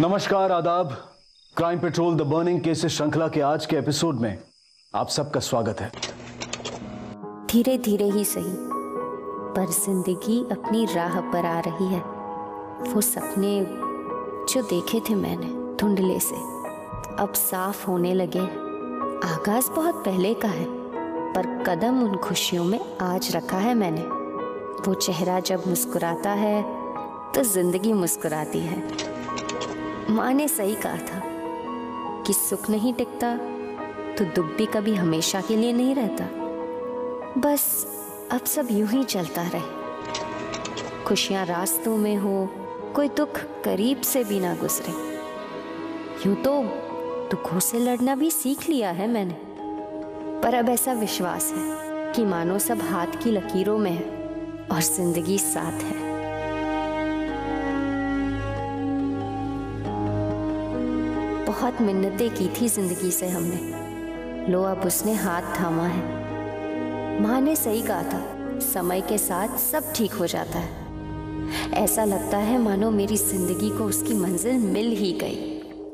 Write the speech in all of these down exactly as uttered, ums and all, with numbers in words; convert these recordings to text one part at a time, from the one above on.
नमस्कार, आदाब। Crime patrol the burning cases श्रृंखला के आज के एपिसोड में आप सबका स्वागत है। धीरे धीरे ही सही, पर जिंदगी अपनी राह पर आ रही है। वो सपने जो देखे थे मैंने धुंधले से अब साफ होने लगे। आगाज बहुत पहले का है, पर कदम उन खुशियों में आज रखा है मैंने। वो चेहरा जब मुस्कुराता है तो जिंदगी मुस्कुराती है। माँ ने सही कहा था कि सुख नहीं टिकता तो दुख भी कभी हमेशा के लिए नहीं रहता। बस अब सब यूं ही चलता रहे, खुशियां रास्तों में हो, कोई दुख करीब से भी ना गुजरे। यूं तो दुखों से लड़ना भी सीख लिया है मैंने, पर अब ऐसा विश्वास है कि मानो सब हाथ की लकीरों में है और जिंदगी साथ है। बहुत मिन्नतें की थी जिंदगी से हमने, लो अब उसने हाथ थामा है। माँ ने सही कहा था, समय के साथ सब ठीक हो जाता है। ऐसा लगता है मानो मेरी जिंदगी को उसकी मंजिल मिल ही गई।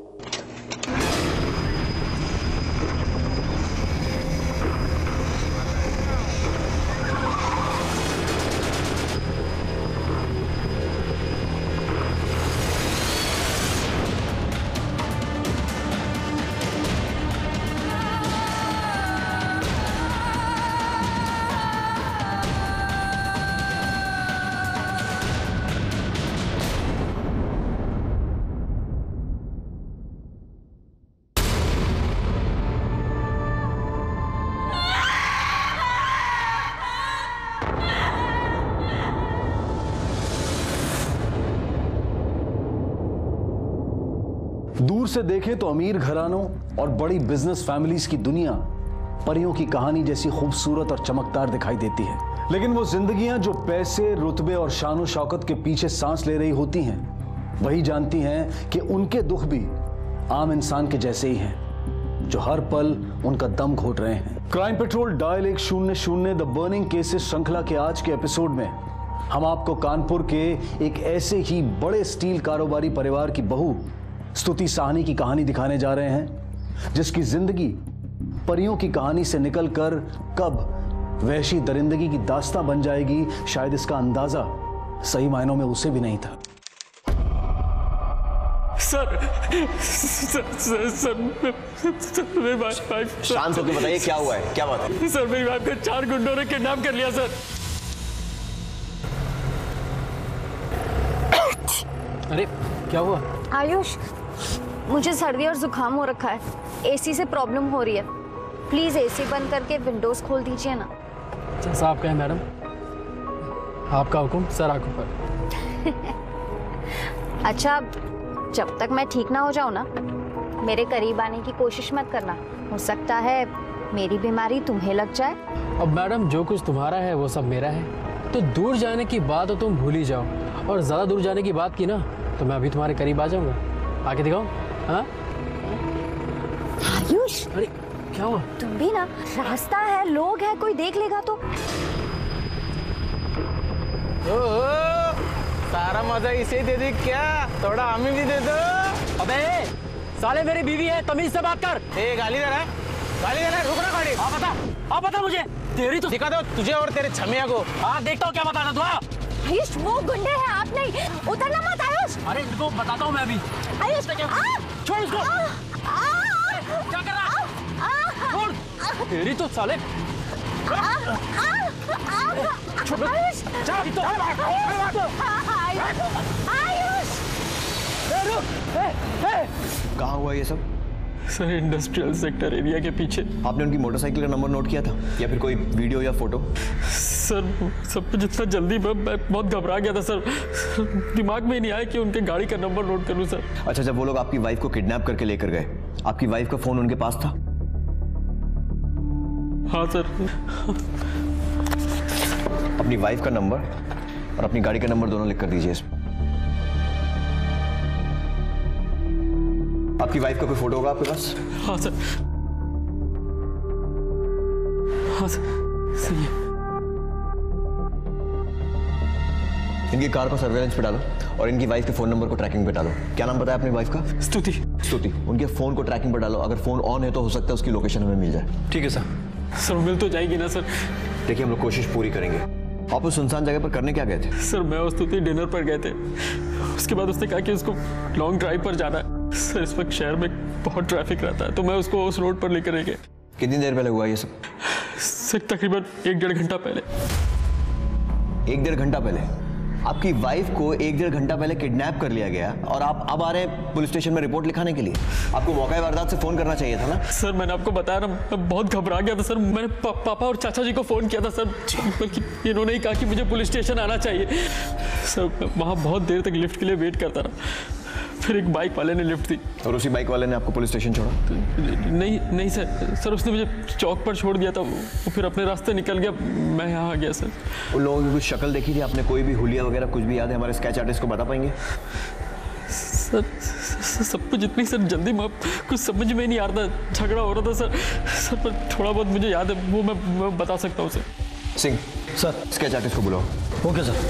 दूर से देखें तो अमीर घरानों और बड़ी बिजनेस फैमिलीज की दुनिया परियों की कहानी जैसी खूबसूरत और चमकदार दिखाई देती है, लेकिन वो जिंदगियां जो पैसे, रुतबे और शान शौकत के पीछे सांस ले रही होती हैं, वही जानती हैं कि उनके दुख भी आम इंसान के जैसे ही हैं, जो हर पल उनका दम घोट रहे हैं। क्राइम पेट्रोल डायल एक शून्य शून्य द बर्निंग केसेस श्रृंखला के आज के एपिसोड में हम आपको कानपुर के एक ऐसे ही बड़े स्टील कारोबारी परिवार की बहू स्तुति साहनी की कहानी दिखाने जा रहे हैं, जिसकी जिंदगी परियों की कहानी से निकलकर कब वहशी दरिंदगी की दास्तां बन जाएगी, शायद इसका अंदाजा सही मायनों में उसे भी नहीं था। Sir sir sir sir, sir मेरी वाइफ। शांत होकर बताइए क्या हुआ है, क्या बात है? सर मेरी वाइफ को चार गुंडों ने किडनैप कर लिया सर। अरे क्या हुआ? आयुष, मुझे सर्दी और जुकाम हो रखा है, एसी से प्रॉब्लम हो रही है। प्लीज एसी बंद करके विंडोज खोल दीजिए ना। जैसा आप कहें मैडम, आपका हुक्म सर आंखों पर। अच्छा, जब तक मैं ठीक ना हो जाऊं ना, मेरे करीब आने की कोशिश मत करना। हो सकता है मेरी बीमारी तुम्हें लग जाए। अब मैडम, जो कुछ तुम्हारा है वो सब मेरा है, तो दूर जाने की बात तो तुम भूल ही जाओ, और ज्यादा दूर जाने की बात की ना तो मैं अभी तुम्हारे करीब आ जाऊंगा। आके दिखाओ। हाँ आयुष, अरे क्या हुआ? तुम भी ना, रास्ता है, लोग हैं, कोई देख लेगा तो। ओ, सारा मजा इसे दे दे क्या? थोड़ा हमें भी दे दो। अबे साले, मेरी बीवी है, तमीज से बात कर। ए, गाली दे रहा है, गाली दे रहा है, रुक ना गाड़ी। आप बता, आप बता मुझे, तेरी तो दिखा दो तुझे और तेरे छमिया को। हाँ देखता हूँ क्या बताना तू। आयुष, वो गुंडे हैं, आप नहीं, उतरना मत आयुष। अरे इनको बताता हूँ मैं अभी। आयुष, छोड़ इसको। क्या कर रहा है? छोड़। तेरी तो साले। छोड़। आयुष, कहाँ हुआ ये सब? सर इंडस्ट्रियल सेक्टर एरिया के पीछे। आपने उनकी मोटरसाइकिल का नंबर नोट किया था या फिर कोई वीडियो या फोटो? सर सब कुछ इतना जल्दी, मैं, मैं बहुत घबरा गया था सर, दिमाग में ही नहीं आया कि उनके गाड़ी का नंबर नोट करूं सर। अच्छा, जब वो लोग आपकी वाइफ को किडनैप करके लेकर गए, आपकी वाइफ का फोन उनके पास था? हाँ सर। अपनी वाइफ का नंबर और अपनी गाड़ी का नंबर दोनों लिख कर दीजिए इसमें। आपकी वाइफ का कोई फोटो होगा आपके पास? हाँ सर। हाँ सर, सही है। इनकी कार को सर्वेलेंस पे डालो और इनकी वाइफ के फोन नंबर को ट्रैकिंग पे डालो। क्या नाम बताया अपनी वाइफ का? स्तुति। स्तुति। उनके फोन को ट्रैकिंग पे डालो, अगर फोन ऑन है तो हो सकता है उसकी लोकेशन हमें मिल जाए। ठीक है सर। सर मिल तो जाएगी ना सर? देखिए हम लोग कोशिश पूरी करेंगे। आप उस सुनसान जगह पर करने क्या गए थे? सर मैं और स्तुति डिनर पर गए थे, उसके बाद उसने कहा कि उसको लॉन्ग ड्राइव पर जाना है। सर इस वक्त शहर में बहुत ट्रैफिक रहता है, तो मैं उसको उस रोड पर लेकर गया। कितनी देर पहले हुआ ये सब? सर तकरीबन एक डेढ़ घंटा पहले। एक डेढ़ घंटा पहले? आपकी वाइफ को एक डेढ़ घंटा पहले किडनैप कर लिया गया और आप अब आ रहे हैं पुलिस स्टेशन में रिपोर्ट लिखाने के लिए? आपको मौका वारदात से फोन करना चाहिए था ना? सर मैंने आपको बताया ना, मैं बहुत घबरा गया था सर। मैंने पा, पापा और चाचा जी को फोन किया था सर, बल्कि इन्होंने ही कहा कि मुझे पुलिस स्टेशन आना चाहिए। सर वहाँ बहुत देर तक लिफ्ट के लिए वेट करता रहा, फिर एक बाइक वाले ने लिफ्ट दी। और उसी बाइक वाले ने आपको पुलिस स्टेशन छोड़ा? नहीं नहीं सर, सर उसने मुझे चौक पर छोड़ दिया था, वो फिर अपने रास्ते निकल गया, मैं यहाँ आ गया सर। उन लोगों की कुछ शक्ल देखी थी आपने? कोई भी हुलिया वगैरह कुछ भी याद है? हमारे स्केच आर्टिस्ट को बता पाएंगे? सर, सर सब कुछ इतनी सर जल्दी में कुछ समझ में नहीं आ रहा था, झगड़ा हो रहा था सर। सर पर थोड़ा बहुत मुझे याद है, वो मैं, मैं बता सकता हूँ sir. Singh sir, sketch artist को बुलाओ। Okay sir.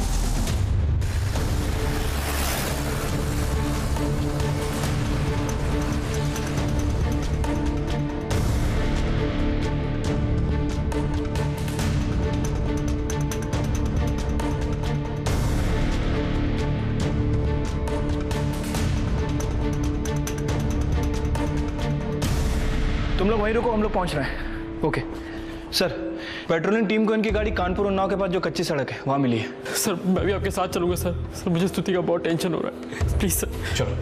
तुम लोग वहीं रुको, हम लोग पहुंच रहे हैं। ओके सर, पेट्रोलिंग टीम को इनकी गाड़ी कानपुर उन्नाव के पास जो कच्ची सड़क है वहां मिली है। सर मैं भी आपके साथ चलूंगा सर। सर मुझे स्तुति का बहुत टेंशन हो रहा है, प्लीज सर। चलो।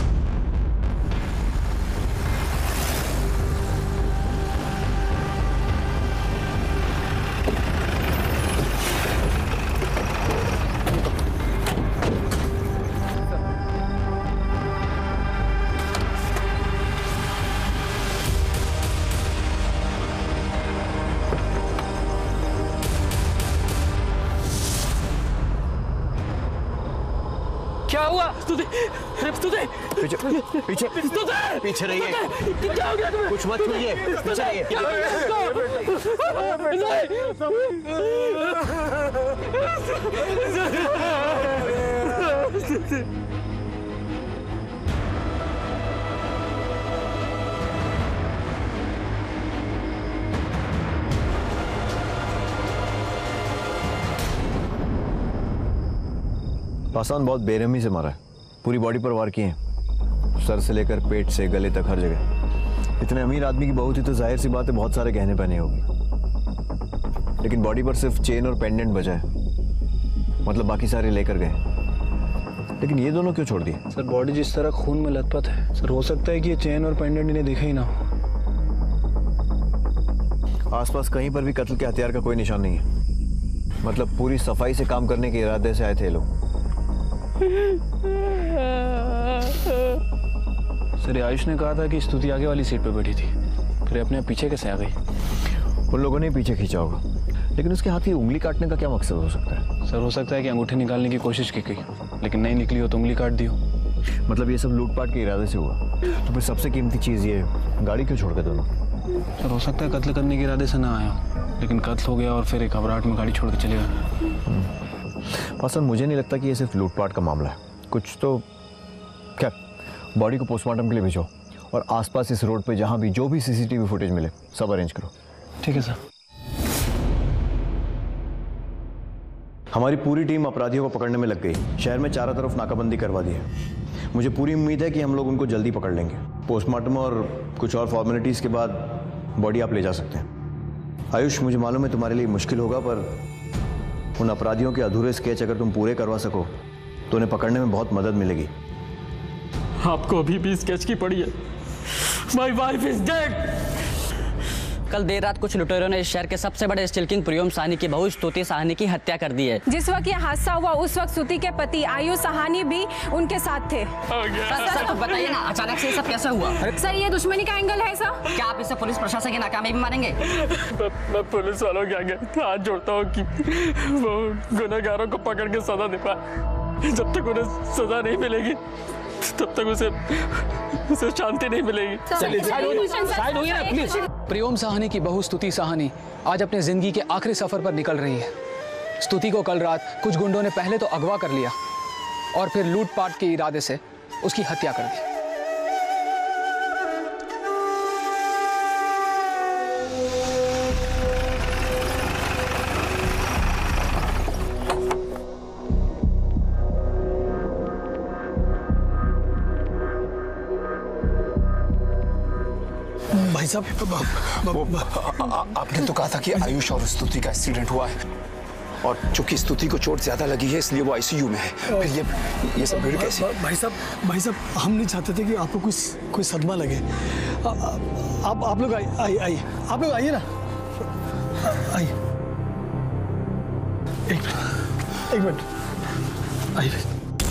क्या हुआ? स्तुति, स्तुति, पीछे पीछे स्तुति, पीछे रहिए। क्या हो गया तुम्हें? कुछ मत छूइए, पीछे रहिए। पासान बहुत बेरहमी से मारा है, पूरी बॉडी पर वार किए हैं, सर से लेकर पेट से गले तक हर जगह। इतने अमीर आदमी की बहू थी तो जाहिर सी बात है बहुत सारे गहने पहने होगी, लेकिन बॉडी पर सिर्फ चेन और पेंडेंट बचा है, मतलब बाकी सारे लेकर गए। लेकिन ये दोनों क्यों छोड़ दिए? सर बॉडी जिस तरह खून में लथपथ है सर, हो सकता है कि ये चेन और पेंडेंट इन्हें दिखे ही ना हो। आसपास कहीं पर भी कत्ल के हथियार का कोई निशान नहीं है, मतलब पूरी सफाई से काम करने के इरादे से आए थे लोग। सर आयुष ने कहा था कि स्तुति आगे वाली सीट पर बैठी थी, फिर अपने पीछे कैसे आ गई? उन लोगों ने पीछे खींचा होगा, लेकिन उसके हाथ की उंगली काटने का क्या मकसद हो सकता है? सर हो सकता है कि अंगूठे निकालने की कोशिश की गई, लेकिन नहीं निकली हो तो उंगली काट दी हो। मतलब ये सब लूटपाट के इरादे से हुआ, तो फिर सबसे कीमती चीज़ ये गाड़ी क्यों छोड़ गए दोनों? सर हो सकता है कत्ल करने के इरादे से ना आया हो, लेकिन कत्ल हो गया और फिर एक घबराहट में गाड़ी छोड़ के चले गए। पसंद मुझे नहीं लगता कि ये सिर्फ लूटपाट का मामला है, कुछ तो। क्या, बॉडी को पोस्टमार्टम के लिए भेजो और आसपास इस रोड पे जहाँ भी जो भी सीसीटीवी फुटेज मिले सब अरेंज करो। ठीक है सर। हमारी पूरी टीम अपराधियों को पकड़ने में लग गई, शहर में चारों तरफ नाकाबंदी करवा दी है। मुझे पूरी उम्मीद है कि हम लोग उनको जल्दी पकड़ लेंगे। पोस्टमार्टम और कुछ और फॉर्मेलिटीज़ के बाद बॉडी आप ले जा सकते हैं। आयुष, मुझे मालूम है तुम्हारे लिए मुश्किल होगा, पर उन अपराधियों के अधूरे स्केच अगर तुम पूरे करवा सको तो उन्हें पकड़ने में बहुत मदद मिलेगी। आपको अभी भी स्केच की पड़ी है। My wife is dead. कल देर रात कुछ लुटेरों ने इस शहर के सबसे बड़े स्टील किंग प्रियम साहनी की बहू स्तुति साहनी की हत्या कर दी है। जिस वक्त ये हादसा हुआ उस वक्त स्तुति के पति आयुष साहनी भी उनके साथ थे। सर, सर तो बताइए ना, अचानक से ये सब कैसे हुआ? सर ये दुश्मनी का एंगल है सर। क्या आप इसे पुलिस प्रशासन की नाकामी भी मानेंगे? मैं, मैं पुलिस वालों के आगे हाथ जोड़ता हूँ कि वो गुनहगारों को पकड़ के सजा दे पाए। जब तक उन्हें सजा नहीं मिलेगी तब तक उसे उसे शांति नहीं मिलेगी। साइड होइए ना प्लीज। प्रियम साहनी की बहू स्तुति साहनी आज अपने जिंदगी के आखिरी सफर पर निकल रही है। स्तुति को कल रात कुछ गुंडों ने पहले तो अगवा कर लिया और फिर लूटपाट के इरादे से उसकी हत्या कर दी। भाई साहब, आपने तो कहा था कि आयुष और स्तुति का एक्सीडेंट हुआ है और चूंकि स्तुति को चोट ज्यादा लगी है इसलिए वो आईसीयू में है। फिर ये ये सब भीड़ कैसे? भाई साहब भाई साहब हम नहीं चाहते थे कि आपको कुछ कोई सदमा लगे। आ, आ, आप आप लोग आइए आइए आइए आप लोग आइए ना, आइए। एक मिनट एक मिनट आइए।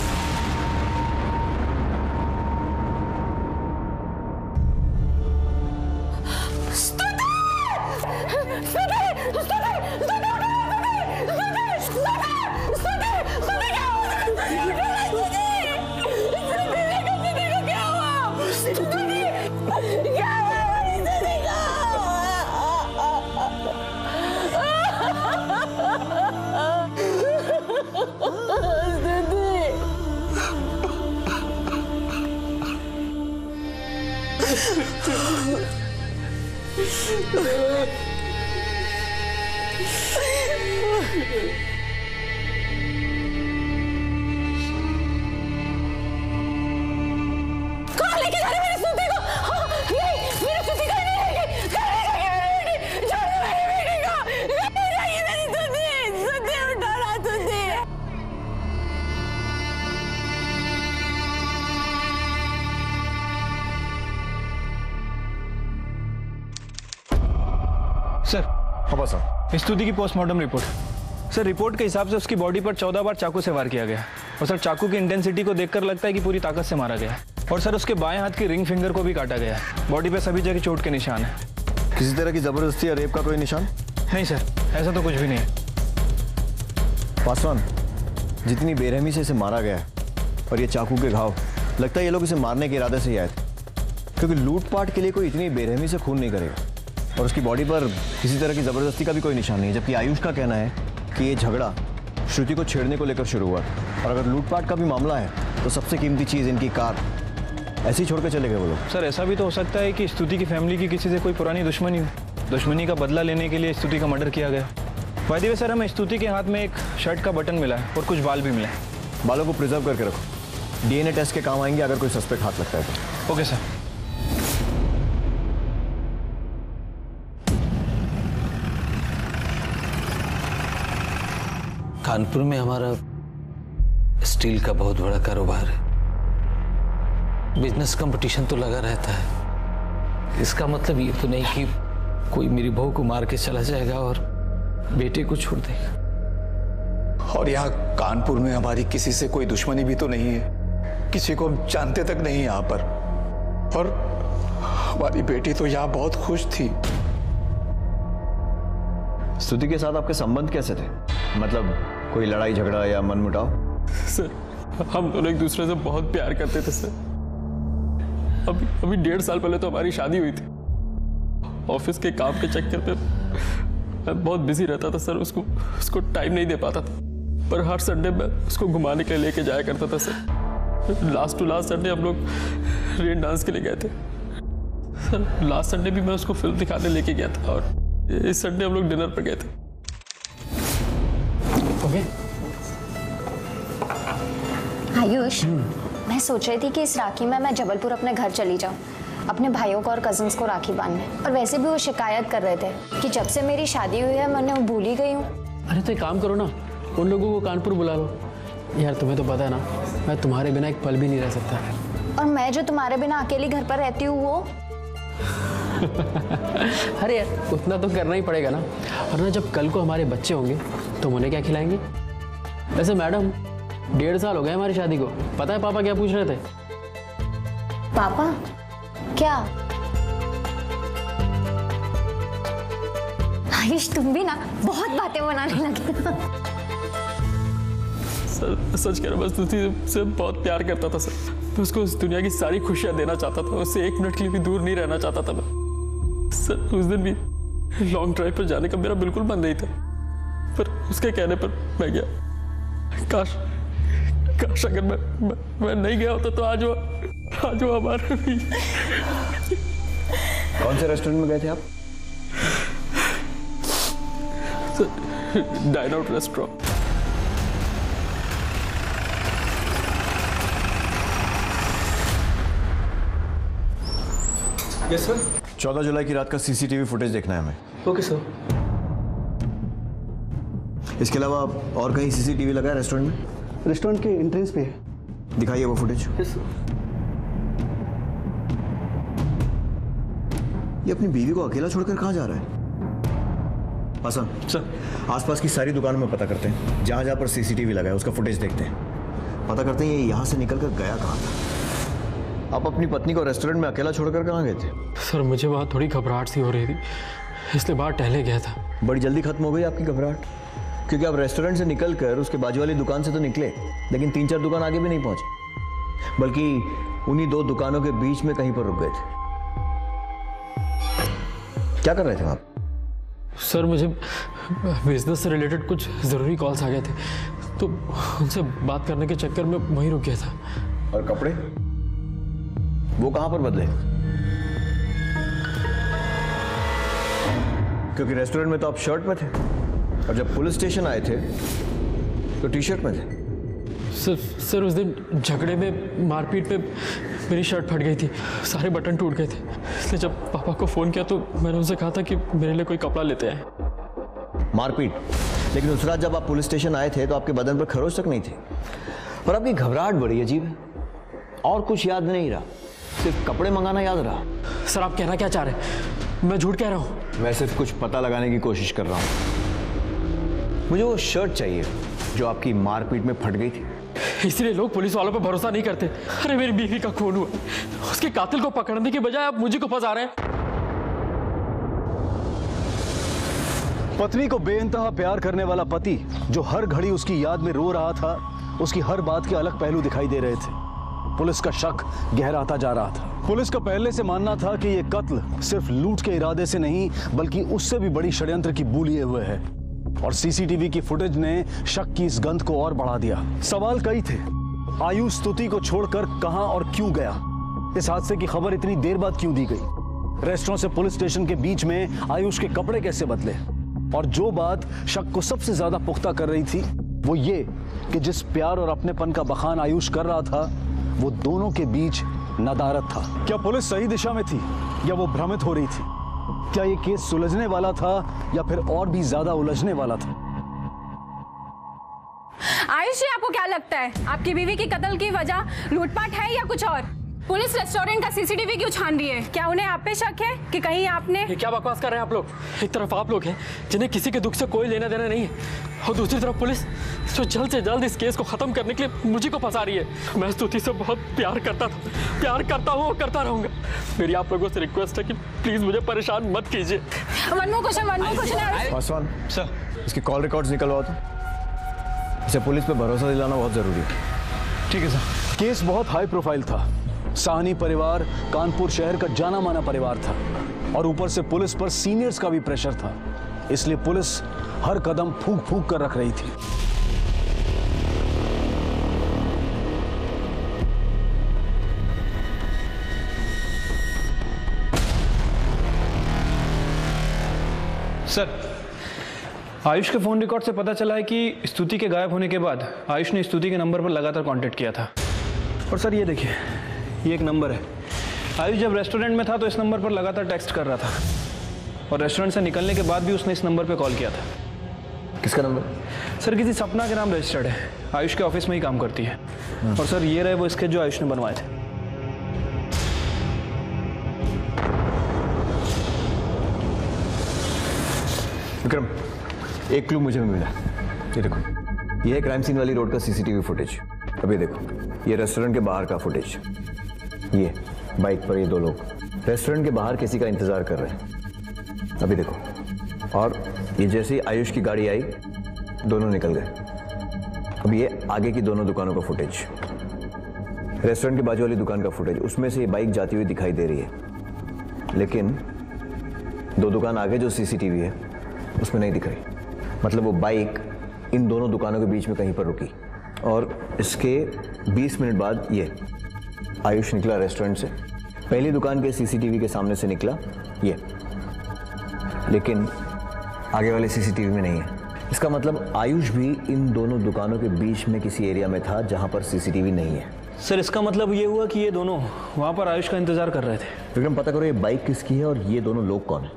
सर, हाँ सर, स्तुति की पोस्टमार्टम रिपोर्ट। सर, रिपोर्ट के हिसाब से उसकी बॉडी पर चौदह बार चाकू से वार किया गया और सर चाकू की इंटेंसिटी को देखकर लगता है कि पूरी ताकत से मारा गया और सर उसके बाएं हाथ की रिंग फिंगर को भी काटा गया है। बॉडी पे सभी जगह चोट के निशान है। किसी तरह की जबरदस्ती या रेप का कोई निशान? नहीं सर, ऐसा तो कुछ भी नहीं है। पासवान, जितनी बेरहमी से इसे मारा गया है और ये चाकू के घाव, लगता है ये लोग इसे मारने के इरादे से ही आए थे, क्योंकि लूटपाट के लिए कोई इतनी बेरहमी से खून नहीं करेगा और उसकी बॉडी पर किसी तरह की जबरदस्ती का भी कोई निशान नहीं है। जबकि आयुष का कहना है कि ये झगड़ा श्रुति को छेड़ने को लेकर शुरू हुआ और अगर लूटपाट का भी मामला है तो सबसे कीमती चीज़ इनकी कार ऐसे ही छोड़ के चले गए वो लोग। सर, ऐसा भी तो हो सकता है कि स्तुति की फैमिली की किसी से कोई पुरानी दुश्मनी हो, दुश्मनी का बदला लेने के लिए स्तुति का मर्डर किया गया। बाय द वे सर, हमें स्तुति के हाथ में एक शर्ट का बटन मिला है और कुछ बाल भी मिले हैं। बालों को प्रिजर्व करके रखो, डीएनए टेस्ट के काम आएंगे अगर कोई सस्पेक्ट हाथ लगता है तो। Okay sir. कानपुर में हमारा स्टील का बहुत बड़ा कारोबार है। बिजनेस कंपटीशन तो लगा रहता है। इसका मतलब ये तो नहीं कि कोई मेरी बहू को मार के चला जाएगा और बेटे को छोड़ देगा। और यहाँ कानपुर में हमारी किसी से कोई दुश्मनी भी तो नहीं है, किसी को हम जानते तक नहीं यहाँ पर। और हमारी बेटी तो यहाँ बहुत खुश थी। स्तुति के साथ आपके संबंध कैसे थे? मतलब कोई लड़ाई झगड़ा या मनमुटाव? सर, हम दोनों एक दूसरे से बहुत प्यार करते थे सर। अभी अभी डेढ़ साल पहले तो हमारी शादी हुई थी। ऑफिस के काम के चक्कर पे मैं बहुत बिजी रहता था सर, उसको उसको टाइम नहीं दे पाता था। पर हर संडे मैं उसको घुमाने के लिए लेके जाया करता था sir. Last to last Sunday हम लोग रेन डांस के लिए गए थे सर। लास्ट संडे भी मैं उसको फिल्म दिखाने लेके गया था और इस संडे हम लोग डिनर पर गए थे। ओके। आयुष, मैं सोच रही थी कि इस राखी में मैं जबलपुर अपने घर चली जाऊं, अपने भाइयों को और कजिन्स को राखी बांधने। और वैसे भी वो शिकायत कर रहे थे कि जब से मेरी शादी हुई है मैं उन्हें भूल ही गई हूँ। अरे तो एक काम करो ना, उन लोगों को कानपुर बुला लो। यार तुम्हें तो पता है ना, मैं तुम्हारे बिना एक पल भी नहीं रह सकता। और मैं जो तुम्हारे बिना अकेली घर पर रहती हूँ वो अरे यार उतना तो करना ही पड़ेगा ना। और ना जब कल को हमारे बच्चे होंगे तो उन्हें क्या खिलाएंगे? वैसे मैडम, डेढ़ साल हो गए हमारी शादी को। पता है पापा क्या पूछ रहे थे? पापा क्या? आयुष, तुम भी ना बहुत बातें बनाने लगे। सर, सच कह रहा, बस स्तुति से बहुत प्यार करता था सर। मैं उसको इस दुनिया की सारी खुशियां देना चाहता था। उससे एक मिनट के लिए भी दूर नहीं रहना चाहता था मैं। सर, उस दिन भी लॉन्ग ड्राइव पर जाने का मेरा बिल्कुल मन नहीं था, पर उसके कहने पर मैं गया। काश काश अगर मैं मैं, मैं नहीं गया होता तो आज वो आज वो हमारे भी। कौन से रेस्टोरेंट में गए थे आप? Dine out restaurant. Yes sir. चौदह जुलाई की रात का सीसीटीवी फुटेज देखना है हमें। Okay sir. इसके अलावा और कहीं सीसीटीवी लगा है रेस्टोरेंट में? रेस्टोरेंट के एंट्रेंस पे है। दिखाइए वो फुटेज। Yes sir. ये अपनी बीवी को अकेला छोड़कर कहाँ जा रहा है? आसान सर, आसपास की सारी दुकानों में पता करते हैं, जहां जहां पर सीसीटीवी लगा है उसका फुटेज देखते हैं, पता करते हैं ये यहां से निकलकर गया कहां था। आप अपनी पत्नी को रेस्टोरेंट में अकेला छोड़कर कहां गए थे? सर मुझे वहाँ थोड़ी घबराहट सी हो रही थी, इसलिए बाहर टहले गया था। बड़ी जल्दी खत्म हो गई आपकी घबराहट, क्योंक't आप रेस्टोरेंट से निकलकर उसके बाजू वाली दुकान से तो निकले, लेकिन तीन चार दुकान आगे भी नहीं पहुंचे, बल्कि उन्हीं दो दुकानों के बीच में कहीं पर रुक गए थे। क्या कर रहे थे आप? सर मुझे बिजनेस से रिलेटेड कुछ ज़रूरी कॉल्स आ गए थे, तो उनसे बात करने के चक्कर में वहीं रुक गया था। और कपड़े वो कहां पर बदले? क्योंकि रेस्टोरेंट में तो आप शर्ट में थे, और जब पुलिस स्टेशन आए थे तो टी शर्ट में थे। सर सर उस दिन झगड़े में मारपीट में मेरी शर्ट फट गई थी, सारे बटन टूट गए थे, इसलिए जब पापा को फ़ोन किया तो मैंने उनसे कहा था कि मेरे लिए कोई कपड़ा लेते आए। मारपीट? लेकिन उस रात जब आप पुलिस स्टेशन आए थे तो आपके बदन पर खरोच तक नहीं थी, और आपकी घबराहट बड़ी अजीब है, और कुछ याद नहीं रहा, सिर्फ कपड़े मंगाना याद रहा। सर आप कहना क्या चाह रहे हैं? मैं झूठ कह रहा हूँ? मैं सिर्फ कुछ पता लगाने की कोशिश कर रहा हूँ। मुझे वो शर्ट चाहिए जो आपकी मारपीट में फट गई थी। इसलिए लोग पुलिस वालों पर भरोसा नहीं करते। अरे मेरी बीवी का खून हुआ, उसके कातिल को पकड़ने की बजाय आप मुझे को फंसा रहे हैं। पत्नी को बेइंतहा प्यार करने वाला पति जो हर घड़ी उसकी याद में रो रहा था, उसकी हर बात के अलग पहलू दिखाई दे रहे थे। पुलिस का शक गहराता जा रहा था। पुलिस का पहले से मानना था कि यह कत्ल सिर्फ लूट के इरादे से नहीं, बल्कि उससे भी बड़ी षड्यंत्र की बू लिए हुए है, और सीसीटीवी की फुटेज ने शक की इस गंध को और बढ़ा दिया। सवाल कई थे। आयुष स्तुति को छोड़कर कहां और क्यों गया? इस हादसे की खबर इतनी देर बाद क्यों दी गई? रेस्टोरेंट से पुलिस स्टेशन के बीच में आयुष के कपड़े कैसे बदले? और जो बात शक को सबसे ज्यादा पुख्ता कर रही थी वो ये कि जिस प्यार और अपनेपन का बखान आयुष कर रहा था, वो दोनों के बीच नदारत था। क्या पुलिस सही दिशा में थी या वो भ्रमित हो रही थी? क्या ये केस सुलझने वाला था या फिर और भी ज्यादा उलझने वाला था? आयुष जी, आपको क्या लगता है आपकी बीवी की कत्ल की वजह लूटपाट है या कुछ और? पुलिस रेस्टोरेंट का सीसीटीवी क्यों छान रही है? क्या उन्हें आप पे शक है कि कहीं आपने? ये क्या बकवास कर रहे हैं आप लोग? एक तरफ आप लोग हैं जिन्हें किसी के दुख से कोई लेना देना नहीं है, और दूसरी तरफ पुलिस जो जल्द से जल्द इस केस को खत्म करने के लिए मुझे को फंसा रही है। मैं स्तुति से बहुत प्यार करता था, प्यार करता हूँ और करता रहूंगा। मेरी आप लोगों से रिक्वेस्ट है कि प्लीज मुझे परेशान मत कीजिए। One more question, one more question. Paswan sir, इसकी कॉल रिकॉर्ड्स निकलवाओ तो। इसे पुलिस पे भरोसा दिलाना बहुत जरूरी है। ठीक है सर। केस बहुत हाई प्रोफाइल था। साहनी परिवार कानपुर शहर का जाना माना परिवार था, और ऊपर से पुलिस पर सीनियर्स का भी प्रेशर था, इसलिए पुलिस हर कदम फूंक फूंक कर रख रही थी। सर, आयुष के फोन रिकॉर्ड से पता चला है कि स्तुति के गायब होने के बाद आयुष ने स्तुति के नंबर पर लगातार कांटेक्ट किया था। और सर ये देखिए, ये एक नंबर है। आयुष जब रेस्टोरेंट में था तो इस नंबर पर लगातार टेक्स्ट कर रहा था, और रेस्टोरेंट से निकलने के बाद भी उसने इस नंबर पर कॉल किया था। किसका नंबर? सर किसी सपना के नाम रजिस्टर्ड है, आयुष के ऑफिस में ही काम करती है। और सर ये रहे वो स्केच जो आयुष ने बनवाए थे। विक्रम, एक क्लू मुझे भी मिला। ये देखो, ये है क्राइम सीन वाली रोड का सीसीटीवी फुटेज। अभी देखो, ये रेस्टोरेंट के बाहर का फुटेज। ये बाइक पर ये दो लोग रेस्टोरेंट के बाहर किसी का इंतजार कर रहे हैं। अभी देखो, और ये जैसे ही आयुष की गाड़ी आई, दोनों निकल गए। अब ये आगे की दोनों दुकानों का फुटेज, रेस्टोरेंट के बाजू वाली दुकान का फुटेज। उसमें से ये बाइक जाती हुई दिखाई दे रही है, लेकिन दो दुकान आगे जो सीसीटीवी है उसमें नहीं दिख रही। मतलब वो बाइक इन दोनों दुकानों के बीच में कहीं पर रुकी और इसके बीस मिनट बाद ये आयुष निकला रेस्टोरेंट से, पहली दुकान के सीसीटीवी के सामने से निकला ये, लेकिन आगे वाले सीसीटीवी में नहीं है। इसका मतलब आयुष भी इन दोनों दुकानों के बीच में किसी एरिया में था जहां पर सीसीटीवी नहीं है। सर इसका मतलब ये हुआ कि ये दोनों वहां पर आयुष का इंतजार कर रहे थे। विक्रम, पता करो ये बाइक किसकी है और ये दोनों लोग कौन है।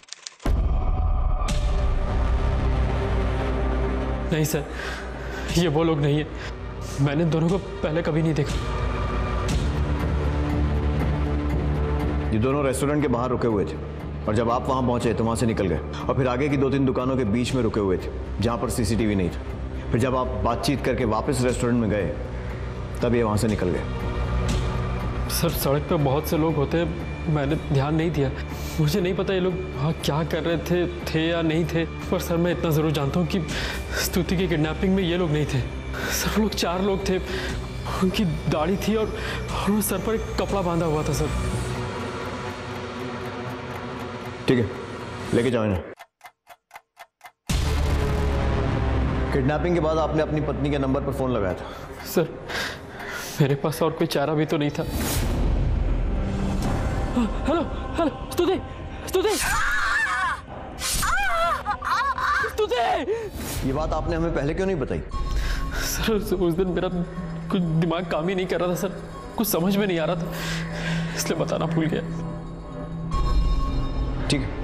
नहीं सर, ये वो लोग नहीं है। मैंने दोनों को पहले कभी नहीं देखा। ये दोनों रेस्टोरेंट के बाहर रुके हुए थे और जब आप वहां पहुंचे तो वहां से निकल गए और फिर आगे की दो तीन दुकानों के बीच में रुके हुए थे जहां पर सीसीटीवी नहीं था। फिर जब आप बातचीत करके वापस रेस्टोरेंट में गए तब ये वहां से निकल गए। सर सड़क पे बहुत से लोग होते हैं, मैंने ध्यान नहीं दिया। मुझे नहीं पता ये लोग वहाँ क्या कर रहे थे थे या नहीं थे, पर सर मैं इतना ज़रूर जानता हूँ कि स्तुति की किडनैपिंग में ये लोग नहीं थे। सर लोग चार लोग थे, उनकी दाढ़ी थी और उन्होंने सर पर एक कपड़ा बांधा हुआ था। सर ठीक है, लेके जाओ इन्हें। किडनैपिंग के बाद आपने अपनी पत्नी के नंबर पर फोन लगाया था? सर मेरे पास और कोई चारा भी तो नहीं था। हेलो हेलो स्तुति स्तुति स्तुति, ये बात आपने हमें पहले क्यों नहीं बताई? सर उस दिन मेरा कुछ दिमाग काम ही नहीं कर रहा था सर, कुछ समझ में नहीं आ रहा था, इसलिए बताना भूल गया। ठीक है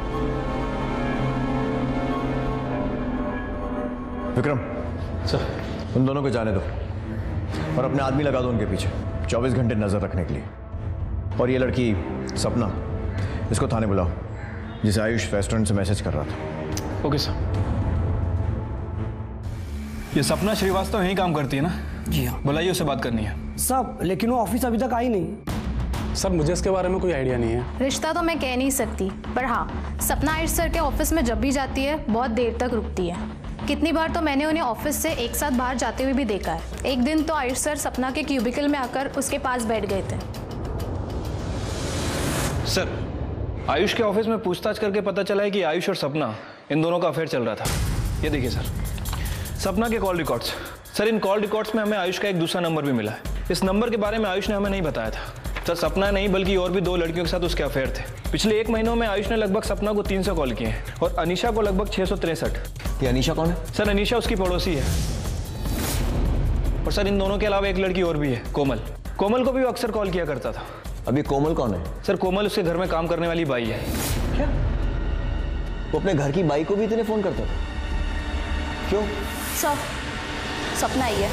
विक्रम, सर उन दोनों को जाने दो और अपने आदमी लगा दो उनके पीछे चौबीस घंटे नजर रखने के लिए। और ये लड़की सपना, इसको थाने बुलाओ, जिसे आयुष रेस्टोरेंट से मैसेज कर रहा था। Okay sir. ये सपना श्रीवास्तव यहीं काम करती है ना? जी हाँ। बुलाइए, उससे बात करनी है। सब, लेकिन वो ऑफिस अभी तक आई नहीं। सर मुझे इसके बारे में कोई आइडिया नहीं है। रिश्ता तो मैं कह नहीं सकती, पर हाँ सपना आयुष सर के ऑफिस में जब भी जाती है बहुत देर तक रुकती है। कितनी बार तो मैंने उन्हें ऑफिस से एक साथ बाहर जाते हुए भी देखा है। एक दिन तो आयुष सर सपना के क्यूबिकल में आकर उसके पास बैठ गए थे। सर आयुष के ऑफिस में पूछताछ करके पता चला है कि आयुष और सपना इन दोनों का अफेयर चल रहा था। ये देखिए सर, सपना के कॉल रिकॉर्ड्स। सर इन कॉल रिकॉर्ड्स में हमें आयुष का एक दूसरा नंबर भी मिला है। इस नंबर के बारे में आयुष ने हमें नहीं बताया था। सर सपना नहीं बल्कि और भी दो लड़कियों के साथ उसके अफेयर थे। पिछले एक महीनों में आयुष ने लगभग सपना को तीन सौ कॉल किए हैं और अनीशा को लगभग छह सौ तिरसठ। ये अनीशा कौन है? सर अनीशा उसकी पड़ोसी है। और सर इन दोनों के अलावा एक लड़की और भी है, कोमल। कोमल को भी वो अक्सर कॉल किया करता था। अभी कोमल कौन है? सर कोमल उसके घर में काम करने वाली बाई है। क्या वो अपने घर की बाई को भी इतने फोन करता था? क्यों? सर सपना आई है।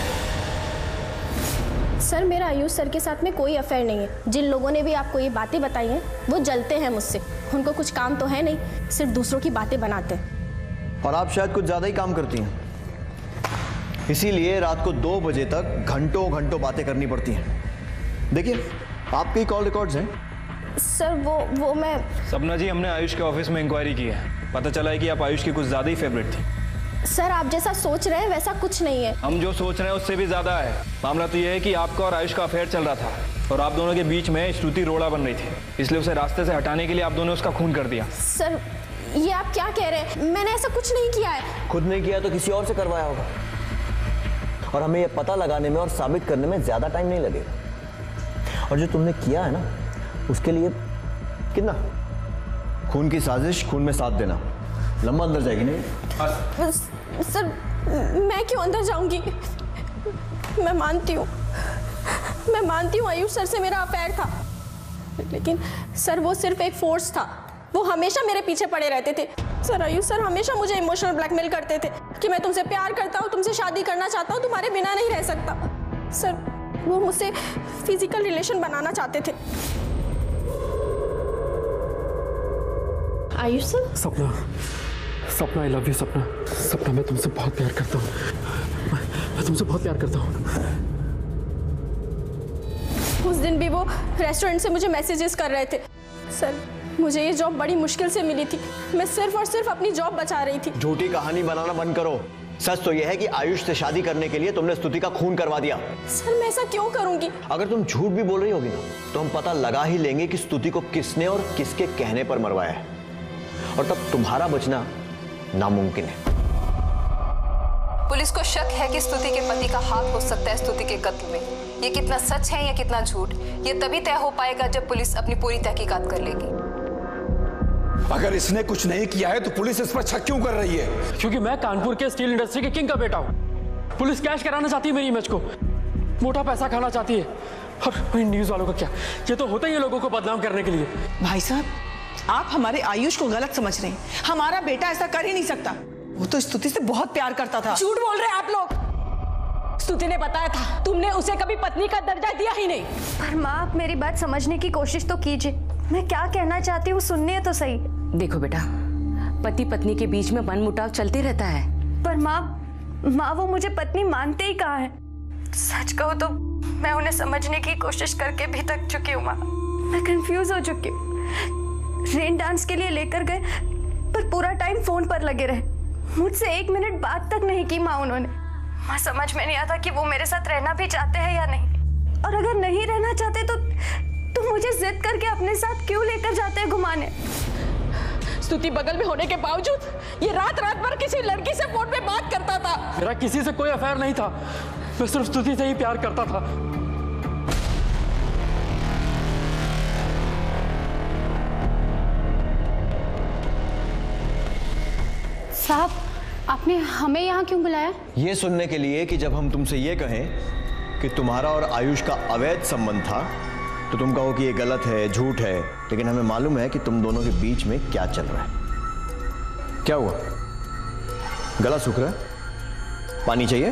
सर मेरा आयुष सर के साथ में कोई अफेयर नहीं है। जिन लोगों ने भी आपको ये बातें बताई हैं वो जलते हैं मुझसे। उनको कुछ काम तो है नहीं, सिर्फ दूसरों की बातें बनाते हैं। और आप शायद कुछ ज्यादा ही काम करती हैं, इसीलिए रात को दो बजे तक घंटों घंटों बातें करनी पड़ती हैं। देखिए आपके कॉल रिकॉर्ड्स हैं। सर वो वो मैं सपना जी, हमने आयुष के ऑफिस में इंक्वायरी की है। पता चला है कि आप आयुष की कुछ ज्यादा ही फेवरेट थी। सर आप जैसा सोच रहे हैं वैसा कुछ नहीं है। हम जो सोच रहे हैं उससे भी ज्यादा है। मामला तो यह है कि आपका और आयुष का अफेयर चल रहा था और आप दोनों के बीच में स्तुति रोड़ा बन रही थी, इसलिए उसे रास्ते से हटाने के लिए आप दोनों ने उसका खून कर दिया। सर ये आप क्या कह रहे हैं? मैंने ऐसा कुछ नहीं किया है। खुद नहीं किया तो किसी और से करवाया होगा और हमें यह पता लगाने में और साबित करने में ज्यादा टाइम नहीं लगेगा। और जो तुमने किया है ना उसके लिए कितना खून की साजिश, खून में साथ देना, लंबा अंदर जाएगी नहीं? सर मैं क्यों अंदर जाऊंगी? मैं मानती हूँ मैं मानती हूँ आयुष सर से मेरा अफेयर था, लेकिन सर वो सिर्फ एक फोर्स था। वो हमेशा मेरे पीछे पड़े रहते थे। सर आयुष सर हमेशा मुझे इमोशनल ब्लैकमेल करते थे कि मैं तुमसे प्यार करता हूँ, तुमसे शादी करना चाहता हूँ, तुम्हारे बिना नहीं रह सकता। सर वो मुझसे फिजिकल रिलेशन बनाना चाहते थे। Ayush sir? Sapna Sapna I love you सपना। सपना मैं तुमसे बहुत प्यार करता हूँ, मैं, मैं तुमसे बहुत प्यार करता हूँ। उस दिन भी वो रेस्टोरेंट से मुझे मैसेजेस कर रहे थे। सर मुझे ये जॉब बड़ी मुश्किल से मिली थी। मैं सिर्फ और सिर्फ अपनी जॉब बचा रही थी। झूठी कहानी बनाना बंद करो। सच तो यह है कि आयुष से शादी करने के लिए तुमने स्तुति का खून करवा दिया। सर मैं ऐसा क्यों करूंगी? अगर तुम झूठ भी बोल रही होगी ना तो हम पता लगा ही लेंगे कि स्तुति को किसने और किसके कहने पर मरवाया है, और तब तुम्हारा बचना नामुमकिन है। पुलिस को शक है कि स्तुति के पति का हाथ हो सकता है स्तुति के कत्ल में। ये कितना सच है या कितना झूठ, ये तभी तय हो पाएगा जब पुलिस अपनी पूरी तहकीकात कर लेगी। अगर इसने कुछ नहीं किया है तो पुलिस इस पर शक क्यों कर रही है? क्योंकि मैं कानपुर के स्टील इंडस्ट्री के किंग का बेटा हूँ। पुलिस कैश कराना चाहती है मेरी इमेज को, मोटा पैसा खाना चाहती है। और न्यूज वालों का क्या, ये तो होता ही है लोगों को बदनाम करने के लिए। भाई साहब, आप हमारे आयुष को गलत समझ रहे हैं। हमारा बेटा ऐसा कर ही नहीं सकता। वो तो स्तुति से बहुत प्यार करता था। झूठ बोल रहे हैं आप लोग। स्तुति ने बताया था, तुमने उसे कभी पत्नी का दर्जा दिया ही नहीं। पर माँ, आप मेरी बात समझने की कोशिश तो कीजिए। मैं क्या कहना चाहती हूँ सुनने तो सही। देखो बेटा, पति पत्नी के बीच में मनमुटाव चलते रहता है। पर माँ माँ वो मुझे पत्नी मानते ही कहाँ है। सच कहूँ तो मैं उन्हें समझने की कोशिश करके भी थक चुकी हूँ माँ। मैं कंफ्यूज हो चुकी हूँ। रेन डांस के लिए लेकर गए पर पूरा टाइम फोन पर लगे रहे, मुझसे एक मिनट बात तक नहीं की माँ उन्होंने। माँ समझ में नहीं आता कि वो मेरे साथ रहना भी चाहते हैं या नहीं, और अगर नहीं रहना चाहते तो तो मुझे जिद करके अपने साथ क्यों लेकर जाते हैं घुमाने। स्तुति बगल में होने के बावजूद ये रात रात भर किसी लड़की से फोन पे बात करता था। मेरा किसी से कोई अफेयर नहीं था, मैं सिर्फ स्तुति से ही प्यार करता था। साहब, आपने हमें यहाँ क्यों बुलाया? ये सुनने के लिए कि जब हम तुमसे ये कहें कि तुम्हारा और आयुष का अवैध संबंध था तो तुम कहो कि ये गलत है, झूठ है, लेकिन हमें मालूम है कि तुम दोनों के बीच में क्या चल रहा है। क्या हुआ? गला सूख रहा है? पानी चाहिए?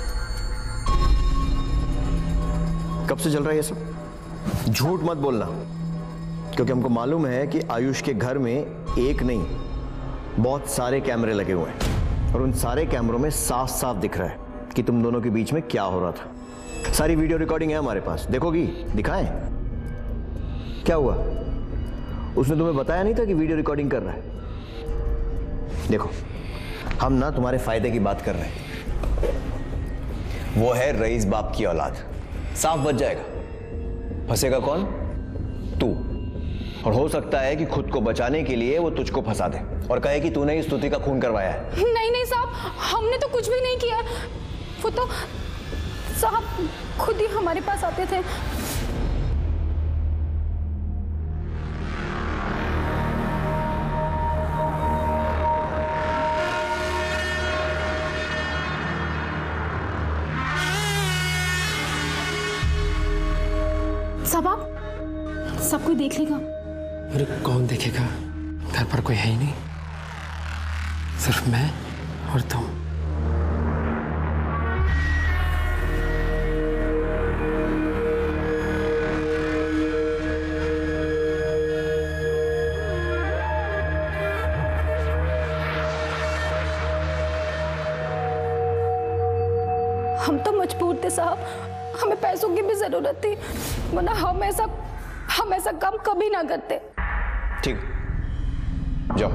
कब से चल रहा है ये सब? झूठ मत बोलना, क्योंकि हमको मालूम है कि आयुष के घर में एक नहीं बहुत सारे कैमरे लगे हुए हैं और उन सारे कैमरों में साफ साफ दिख रहा है कि तुम दोनों के बीच में क्या हो रहा था। सारी वीडियो रिकॉर्डिंग है हमारे पास, देखोगी? दिखाएं? क्या हुआ? उसने तुम्हें बताया नहीं था कि वीडियो रिकॉर्डिंग कर रहा है? देखो, हम ना तुम्हारे फायदे की बात कर रहे हैं। वो है रईस बाप की औलाद, साफ बच जाएगा। फंसेगा कौन? तू। और हो सकता है कि खुद को बचाने के लिए वो तुझको फंसा दे और कहे कि तूने ही स्तुति का खून करवाया है। नहीं नहीं साहब, हमने तो कुछ भी नहीं किया। वो तो साहब खुद ही हमारे पास आते थे। साहब, आप सब कोई देख लेगा। अरे कौन देखेगा? घर पर कोई है ही नहीं, सिर्फ मैं और तुम। हम तो मजबूर थे साहब, हमें पैसों की भी जरूरत थी, वरना हम ऐसा हम ऐसा काम कभी ना करते। ठीक, जाओ।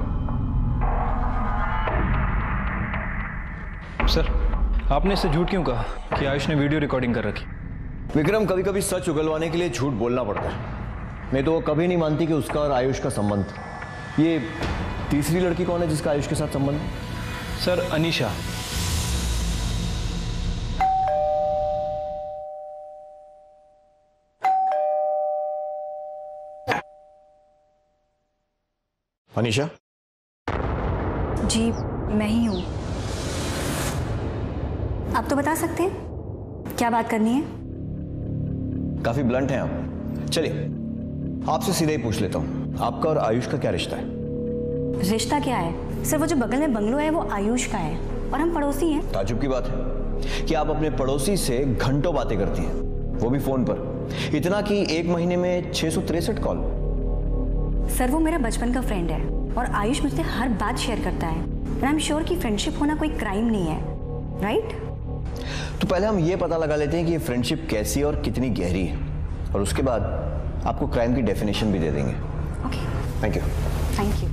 सर, आपने इससे झूठ क्यों कहा कि आयुष ने वीडियो रिकॉर्डिंग कर रखी? विक्रम, कभी कभी सच उगलवाने के लिए झूठ बोलना पड़ता है, नहीं तो वो कभी नहीं मानती कि उसका और आयुष का संबंध था। ये तीसरी लड़की कौन है जिसका आयुष के साथ संबंध है? सर, अनीशा। अनीशा? जी, मैं ही हूं। आप तो बता सकते हैं क्या बात करनी है? काफी ब्लंट हैं आप। चलिए, आपसे सीधे ही पूछ लेता हूं, आपका और आयुष का क्या रिश्ता है? रिश्ता क्या है सर? वो जो बगल में बंगलो है वो आयुष का है और हम पड़ोसी हैं। ताज्जुब की बात है कि आप अपने पड़ोसी से घंटों बातें करती हैं, वो भी फोन पर। इतना कि एक महीने में छह सौ तिरसठ कॉल। सर, वो मेरा बचपन का फ्रेंड है और आयुष मुझसे हर बात शेयर करता है। एंड आई एम श्योर कि फ्रेंडशिप होना कोई क्राइम नहीं है, राइट? तो पहले हम ये पता लगा लेते हैं कि ये फ्रेंडशिप कैसी और कितनी गहरी है, और उसके बाद आपको क्राइम की डेफिनेशन भी दे देंगे। Okay, thank you. Thank you.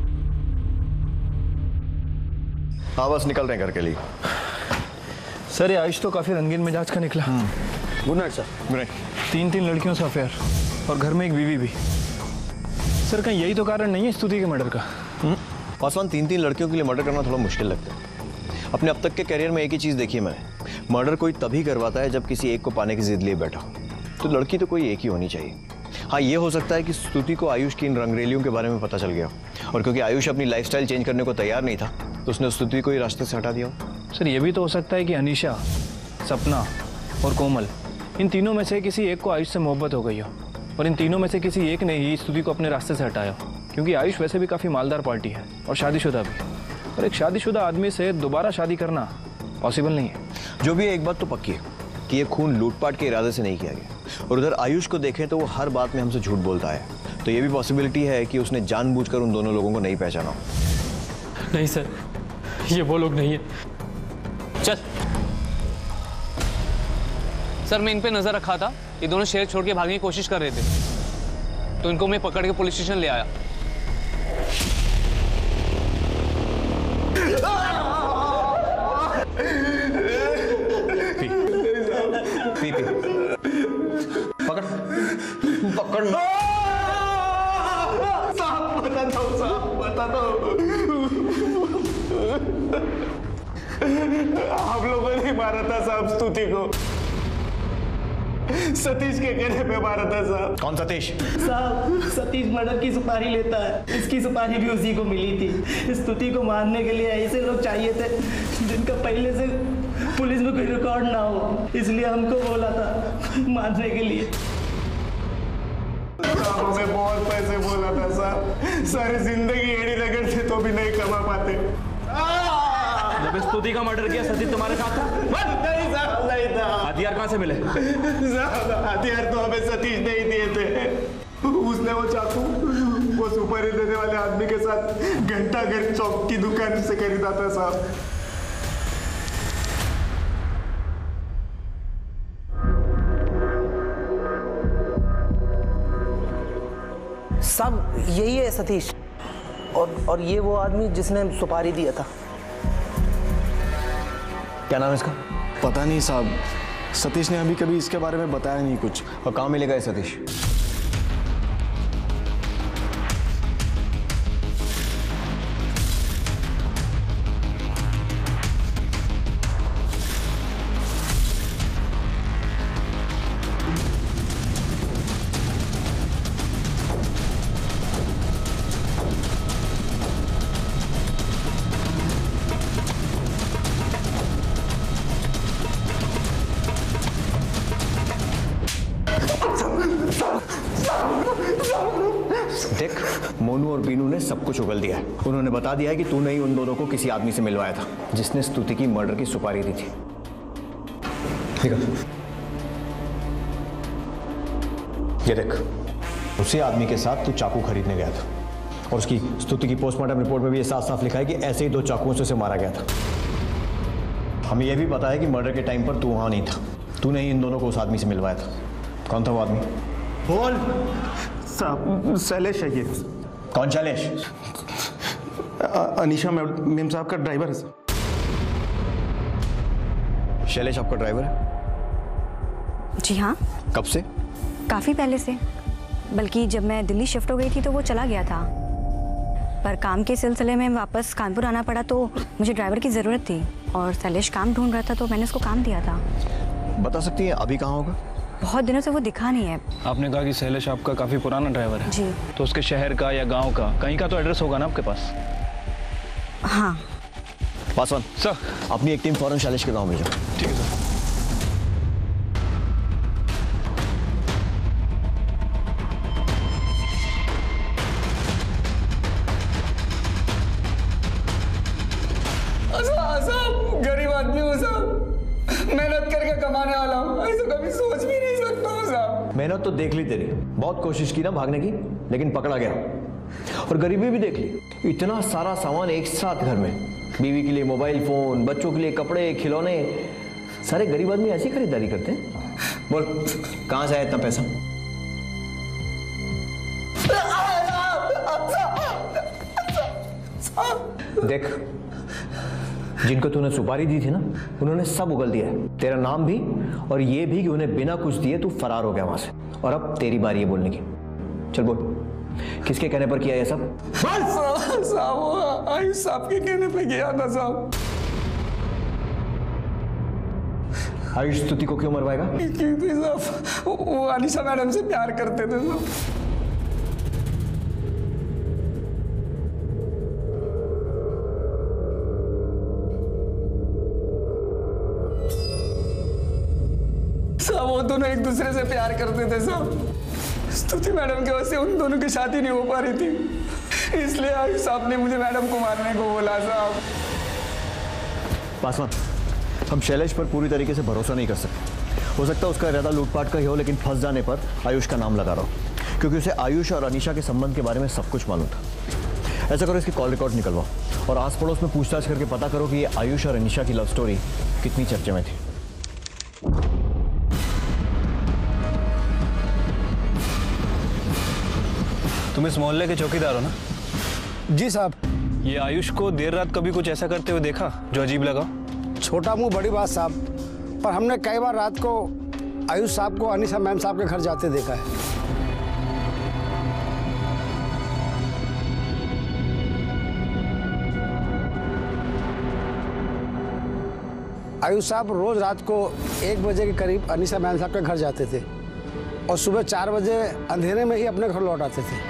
हाँ, बस निकल रहे हैं घर के लिए। सर, ये आयुष तो काफी रंगीन मिजाज का निकला। Good night sir. Good night. तीन तीन लड़कियों से अफेयर और घर में एक बीवी भी। सर, कहीं यही तो कारण नहीं है स्तुति के मर्डर का? पासवान, तीन तीन लड़कियों के लिए मर्डर करना थोड़ा मुश्किल लगता है। अपने अब तक के करियर में एक ही चीज़ देखी है मैंने, मर्डर कोई तभी करवाता है जब किसी एक को पाने की जिद लिए बैठा हो। तो लड़की तो कोई एक ही होनी चाहिए। हाँ, ये हो सकता है कि स्तुति को आयुष की इन रंगरेलियों के बारे में पता चल गया, और क्योंकि आयुष अपनी लाइफस्टाइल चेंज करने को तैयार नहीं था तो उसने स्तुति को ही रास्ते से हटा दिया। सर ये भी तो हो सकता है कि अनीशा, सपना और कोमल, इन तीनों में से किसी एक को आयुष से मोहब्बत हो गई हो, और इन तीनों में से किसी एक ने ही स्तुति को अपने रास्ते से हटाया, क्योंकि आयुष वैसे भी काफ़ी मालदार पार्टी है और शादीशुदा भी, और एक शादीशुदा आदमी से दोबारा शादी करना पॉसिबल नहीं है। जो भी एक बात तो पक्की है कि ये खून लूटपाट के इरादे से नहीं किया गया, और उधर आयुष को देखें तो वो हर बात में हमसे झूठ बोलता है, तो ये भी पॉसिबिलिटी है कि उसने जानबूझकर उन दोनों लोगों को नहीं पहचाना हो। नहीं सर, ये वो लोग नहीं है। चल सर, मैं इन पे नजर रखा था, ये दोनों शहर छोड़ के भागने की कोशिश कर रहे थे, तो इनको मैं पकड़ के पुलिस स्टेशन ले आया। पी पी पकड़ पकड़ साहब बता दो, साहब बता दो। हम लोगों ने मारा था साहब स्तुति को, सतीश के कहने पे मारा था साहब। कौन सतीश? साहब सतीश मर्डर की सुपारी लेता है, इसकी सुपारी भी उसी को मिली थी। स्तुति को मारने के लिए ऐसे लोग चाहिए थे जिनका पहले से पुलिस में कोई रिकॉर्ड ना हो, इसलिए हमको बोला था मारने के लिए। साहब हमें बहुत पैसे बोला था साहब, सारी जिंदगी एड़ी रगड़ से तो भी नहीं कमा पाते। जब स्तुति का मर्डर किया सतीश तुम्हारे साथ था? नहीं साहब, नहीं था। हथियार कहाँ से मिले? साहब हथियार तो हमें सतीश ने ही दिए थे। उसने वो चाकू वो सुपारी देने वाले आदमी के साथ घंटा घर चौक की दुकान से खरीदा था साहब। साहब यही है सतीश, और और ये वो आदमी जिसने सुपारी दिया था। क्या नाम है इसका? पता नहीं साहब, सतीश ने अभी कभी इसके बारे में बताया नहीं कुछ। और कहाँ मिलेगा ये सतीश? देख, मोनू और बीनू ने सब कुछ उगल दिया है। उन्होंने बता दिया है कि तूने ही उन दोनों को किसी आदमी से मिलवाया था जिसने स्तुति की मर्डर की सुपारी दी थी। ठीक है, ये देख, उसी आदमी के साथ तू चाकू खरीदने गया था, और उसकी स्तुति की पोस्टमार्टम रिपोर्ट में भी ये साफ साफ लिखा है कि ऐसे ही दो चाकुओं से उसे मारा गया था। हमें यह भी पता है कि मर्डर के टाइम पर तू वहां नहीं था, तूने ही इन दोनों को उस आदमी से मिलवाया था। कौन था वो आदमी? बोल साहब। शैलेश है ये। कौन शैलेश? अनीशा मेम साहब का ड्राइवर है सर। शैलेश आपका ड्राइवर है? जी हाँ। कब से? काफ़ी पहले से, बल्कि जब मैं दिल्ली शिफ्ट हो गई थी तो वो चला गया था, पर काम के सिलसिले में वापस कानपुर आना पड़ा तो मुझे ड्राइवर की ज़रूरत थी, और शैलेश काम ढूंढ रहा था तो मैंने उसको काम दिया था। बता सकती हैं अभी कहाँ होगा? बहुत दिनों से वो दिखा नहीं है। आपने कहा कि शैलेश आपका काफ़ी पुराना ड्राइवर है। जी। तो उसके शहर का या गांव का कहीं का तो एड्रेस होगा ना आपके पास? हाँ। पासवान सर, अपनी एक टीम फौरन शैलेश के गांव में जाओ। ठीक है सर। साहब गरीब आदमी हूँ साहब, मेहनत करके कमाने वाला हूँ, ऐसा कभी सोच भी नहीं सकता हूँ साहब। मेहनत तो देख ली तेरी, बहुत कोशिश की ना भागने की, लेकिन पकड़ा गया। और गरीबी भी देख ली, इतना सारा सामान एक साथ घर में, बीवी के लिए मोबाइल फोन, बच्चों के लिए कपड़े खिलौने, सारे गरीब आदमी ऐसी खरीदारी करते हैं। बोल कहाँ से आया इतना पैसा? देख, जिनको तूने सुपारी दी थी ना, उन्होंने सब उगल दिया है, तेरा नाम भी, और ये भी कि उन्हें बिना कुछ दिए तू फरार हो गया वहां से, और अब तेरी बारी है बोलने की। चल बोल, किसके कहने पर किया ये सब? साहब आयुष साहब के कहने पे किया था साहब। आयुष स्तुति को क्यों मरवाएगा? क्योंकि साहब वो अनिशा मैडम से प्यार करते थे साहब। साहब वो दोनों एक दूसरे से प्यार करते थे साहब। स्तुति मैडम की वजह से उन दोनों की शादी नहीं हो पा रही थी, इसलिए आयुष साहब ने मुझे मैडम को मारने को बोला साहब। पासवान, हम शैलेश पर पूरी तरीके से भरोसा नहीं कर सकते। हो सकता है उसका इरादा लूटपाट का ही हो, लेकिन फंस जाने पर आयुष का नाम लगा रहा हो, क्योंकि उसे आयुष और अनीशा के संबंध के बारे में सब कुछ मालूम था। ऐसा करो, इसकी कॉल रिकॉर्ड निकलवाओ और आस पड़ोस में पूछताछ करके पता करो कि ये आयुष और अनीशा की लव स्टोरी कितनी चर्चे में थी। तुम इस मोहल्ले के चौकीदार हो ना? जी साहब। ये आयुष को देर रात कभी कुछ ऐसा करते हुए देखा जो अजीब लगा? छोटा मुंह बड़ी बात साहब, पर हमने कई बार रात को आयुष साहब को अनीशा मैम साहब के घर जाते देखा है। आयुष साहब रोज रात को एक बजे के करीब अनीशा मैम साहब के घर जाते थे और सुबह चार बजे अंधेरे में ही अपने घर लौट आते थे।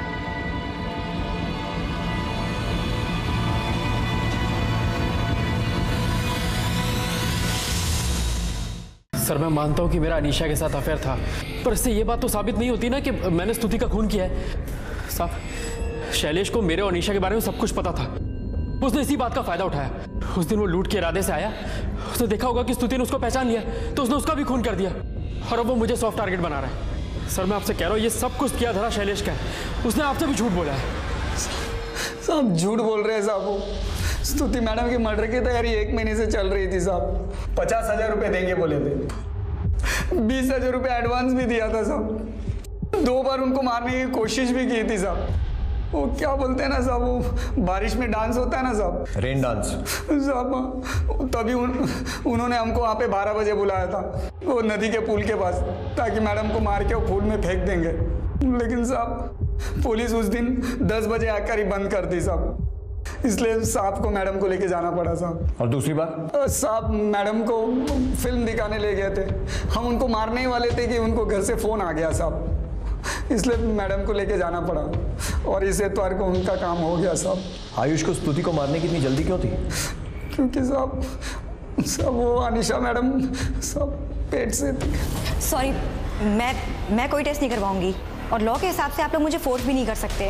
सर मैं मानता हूँ कि मेरा अनीशा के साथ अफेयर था, पर इससे ये बात तो साबित नहीं होती ना कि मैंने स्तुति का खून किया है। साहब शैलेश को मेरे और अनीशा के बारे में सब कुछ पता था, उसने इसी बात का फायदा उठाया। उस दिन वो लूट के इरादे से आया, उसने देखा होगा कि स्तुति ने उसको पहचान लिया, तो उसने उसका भी खून कर दिया और अब वो मुझे सॉफ्ट टारगेट बना रहा है। सर मैं आपसे कह रहा हूँ ये सब कुछ किया धरा शैलेश का है, उसने आपसे भी झूठ बोला है। साहब झूठ बोल रहे हैं साहब। वो स्तुति मैडम की मर्डर की तैयारी एक महीने से चल रही थी साहब। पचास हजार रुपए देंगे बोले थे, बीस हजार रुपये एडवांस भी दिया था साहब। दो बार उनको मारने की कोशिश भी की थी साहब। वो क्या बोलते हैं ना साहब, वो बारिश में डांस होता है ना साहब, रेन डांस साहब, तभी उन, उन्होंने हमको वहाँ पे बारह बजे बुलाया था वो नदी के पुल के पास, ताकि मैडम को मार के वो पुल में फेंक देंगे। लेकिन साहब पुलिस उस दिन दस बजे आकर ही बंद कर दी साहब, इसलिए साहब को मैडम को लेके जाना पड़ा साहब। और दूसरी बात साहब मैडम को फिल्म दिखाने ले गए थे, हम उनको मारने ही वाले थे कि उनको घर से फोन आ गया साहब, इसलिए मैडम को लेके जाना पड़ा और इस एतवार को उनका काम हो गया साहब। आयुष को स्तुति को मारने की इतनी जल्दी क्यों थी? क्योंकि साहब साहब वो अनीशा मैडम सब पेट से थी। सॉरी, मैं मैं कोई टेस्ट नहीं करवाऊंगी और लॉ के हिसाब से आप लोग मुझे फोर्स भी नहीं कर सकते।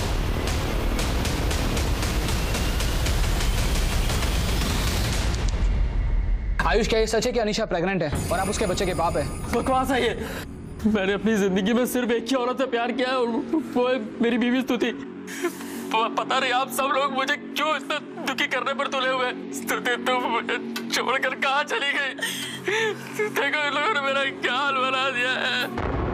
आयुष क्या ये सच है कि अनीशा प्रेग्नेंट है और आप उसके बच्चे के बाप हैं? बकवास है ये। मैंने अपनी जिंदगी में सिर्फ एक ही औरत से प्यार किया है और वो है मेरी बीवी स्तुति। पता नहीं आप सब लोग मुझे क्यों इतना दुखी करने पर तुले हुए। स्तुति तुम मुझे छोड़कर कहाँ चली गई? देखो इन लोगों ने मेरा क्या हाल बना दिया है।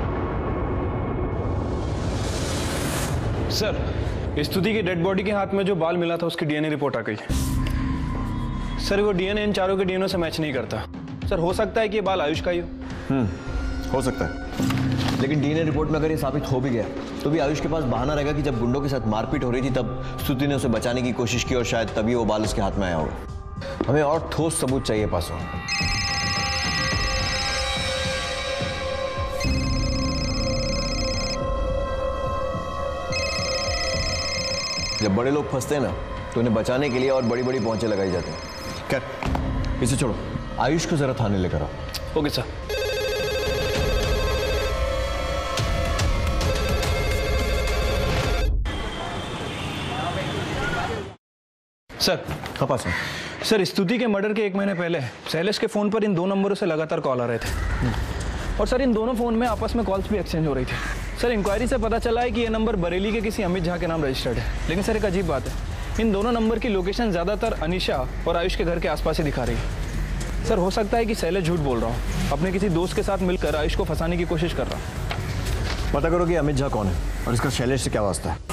सर स्तुति की डेड बॉडी के हाथ में जो बाल मिला था उसकी डीएनए रिपोर्ट आ गई। सर वो डीएनए इन चारों के डीएनए से मैच नहीं करता। सर हो सकता है कि ये बाल आयुष का ही हो। हम्म हो सकता है, लेकिन डीएनए रिपोर्ट में अगर ये साबित हो भी गया तो भी आयुष के पास बहाना रहेगा कि जब गुंडों के साथ मारपीट हो रही थी तब स्तुति ने उसे बचाने की कोशिश की और शायद तभी वो बाल उसके हाथ में आया होगा। हमें और ठोस सबूत चाहिए पासों। जब बड़े लोग फंसते हैं ना तो उन्हें बचाने के लिए और बड़ी बड़ी पहुंचे लगाई जाती हैं। खैर इसे छोड़ो, आयुष को जरा थाने लेकर आओ। Okay sir. सर हाँ पास में। सर स्तुति के मर्डर के एक महीने पहले शैलेश के फ़ोन पर इन दो नंबरों से लगातार कॉल आ रहे थे और सर इन दोनों फ़ोन में आपस में कॉल्स भी एक्सचेंज हो रही थी। सर इंक्वायरी से पता चला है कि ये नंबर बरेली के किसी अमित झा के नाम रजिस्टर्ड है। लेकिन सर एक अजीब बात है, इन दोनों नंबर की लोकेशन ज़्यादातर अनीशा और आयुष के घर के आसपास ही दिखा रही है। सर हो सकता है कि शैलेश झूठ बोल रहा हूँ, अपने किसी दोस्त के साथ मिलकर आयुष को फंसाने की कोशिश कर रहा हूँ। पता करो कि अमित झा कौन है और इसका शैलेश से क्या वास्ता है।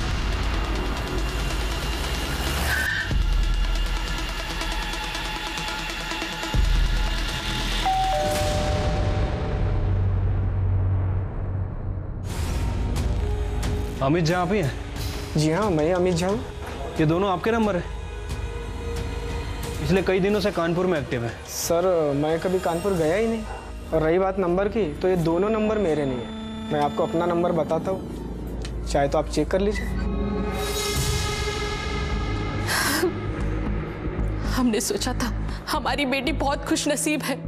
अमित झा आप ही हैं? जी हाँ, मैं अमित झा हूँ। ये दोनों आपके नंबर है? इसलिए कई दिनों से कानपुर में एक्टिव है। सर मैं कभी कानपुर गया ही नहीं, और रही बात नंबर की, तो ये दोनों नंबर मेरे नहीं है। मैं आपको अपना नंबर बताता हूँ, चाहे तो आप चेक कर लीजिए। हमने सोचा था हमारी बेटी बहुत खुशनसीब है,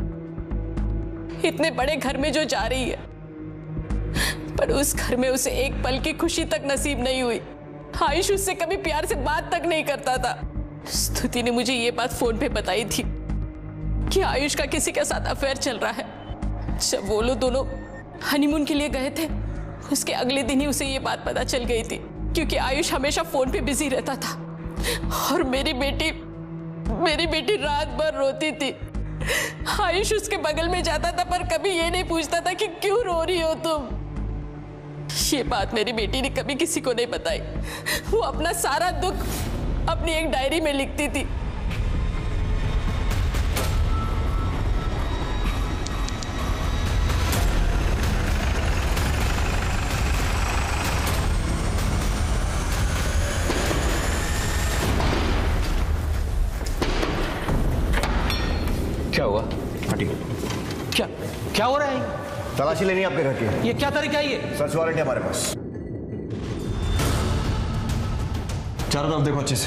इतने बड़े घर में जो जा रही है, पर उस घर में उसे एक पल की खुशी तक नसीब नहीं हुई। आयुष उससे कभी प्यार से बात तक नहीं करता था। स्तुति ने मुझे ये बात फोन पे बताई थी कि आयुष का किसी के साथ अफेयर चल रहा है। जब वो लोग दोनों हनीमून के लिए गए थे, उसके अगले दिन ही उसे ये बात पता चल गई थी, क्योंकि आयुष हमेशा फोन पे बिजी रहता था। और मेरी बेटी मेरी बेटी रात भर रोती थी। आयुष उसके बगल में जाता था, पर कभी ये नहीं पूछता था कि क्यों रो रही हो तुम। ये बात मेरी बेटी ने कभी किसी को नहीं बताई। वो अपना सारा दुख अपनी एक डायरी में लिखती थी। क्या हुआ? हटिए। क्या क्या हो रहा है? तलाशी लेनी है आपके घर की। ये क्या तरीका है ये? सर्च वारंट है हमारे पास। चारों तरफ देखो अच्छे से।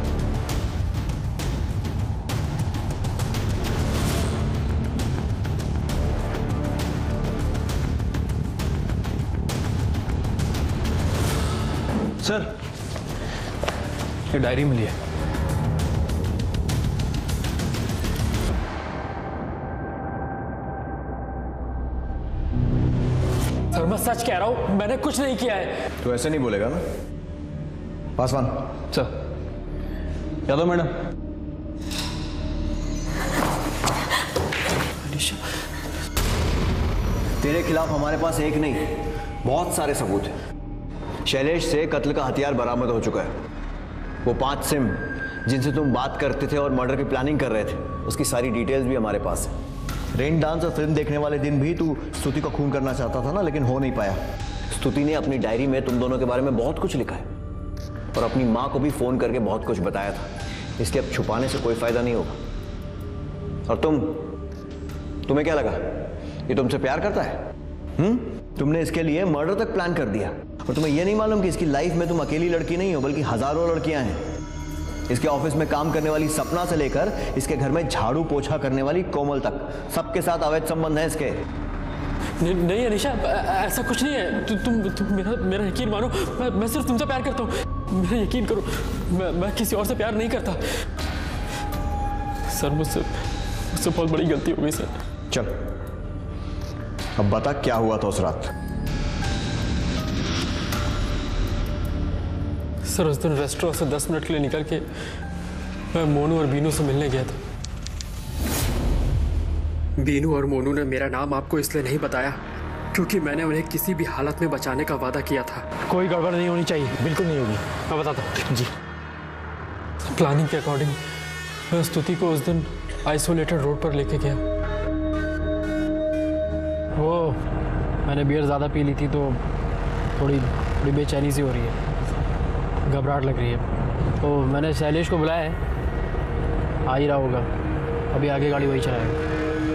सर, ये डायरी मिली है। सर मैं सच कह रहा हूं, मैंने कुछ नहीं किया है। तो ऐसे नहीं बोलेगा ना। पासवान। सर। यादव मैडम। तेरे खिलाफ हमारे पास एक नहीं, बहुत सारे सबूत हैं। शैलेश से कत्ल का हथियार बरामद हो चुका है। वो पांच सिम जिनसे तुम बात करते थे और मर्डर की प्लानिंग कर रहे थे, उसकी सारी डिटेल्स भी हमारे पास है। रेन डांस और फिल्म देखने वाले दिन भी तू स्तुति को खून करना चाहता था ना, लेकिन हो नहीं पाया। स्तुति ने अपनी डायरी में तुम दोनों के बारे में बहुत कुछ लिखा है और अपनी माँ को भी फोन करके बहुत कुछ बताया था, इसलिए अब छुपाने से कोई फायदा नहीं होगा। और तुम तुम्हें क्या लगा ये तुमसे प्यार करता है? हम्म तुमने इसके लिए मर्डर तक प्लान कर दिया, और तुम्हें यह नहीं मालूम कि इसकी लाइफ में तुम अकेली लड़की नहीं हो, बल्कि हजारों लड़कियां हैं। इसके ऑफिस में काम करने वाली सपना से लेकर इसके घर में झाड़ू पोछा करने वाली कोमल तक, सबके साथ अवैध संबंध है इसके। नहीं, नहीं अनीशा, ऐसा कुछ नहीं है। तु, तुम तुम मेरा मेरा यकीन मानो, मैं, मैं सिर्फ तुमसे प्यार करता हूँ। मेरा यकीन करो, मैं, मैं किसी और से प्यार नहीं करता। सर मुझसे मुझसे बहुत बड़ी गलती हो गई सर। चल अब बता क्या हुआ था उस रात। सर उस दिन रेस्टोरेंट से दस मिनट के लिए निकल के मैं मोनू और बीनू से मिलने गया था। बीनू और मोनू ने मेरा नाम आपको इसलिए नहीं बताया क्योंकि मैंने उन्हें किसी भी हालत में बचाने का वादा किया था। कोई गड़बड़ नहीं होनी चाहिए। बिल्कुल नहीं होगी। मैं बताता हूँ जी। प्लानिंग के अकॉर्डिंग मैं स्तुति को उस दिन आइसोलेटेड रोड पर लेके गया। वो मैंने बियर ज़्यादा पी ली थी तो थोड़ी थोड़ी बेचैनी सी हो रही है, घबराहट लग रही है। तो मैंने शैलेश को बुलाया है, आ ही रहा होगा। अभी आगे गाड़ी वही चलाएगा।